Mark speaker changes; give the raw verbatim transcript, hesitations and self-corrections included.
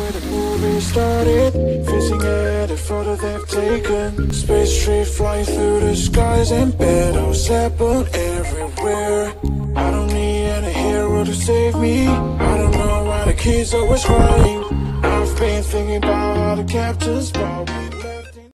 Speaker 1: where the movie started, facing every photo they've taken. Space tree flying through the skies and battles happen everywhere. I don't need any hero to save me. I don't know why the kids always crying. I've been thinking about all the captains, but we left.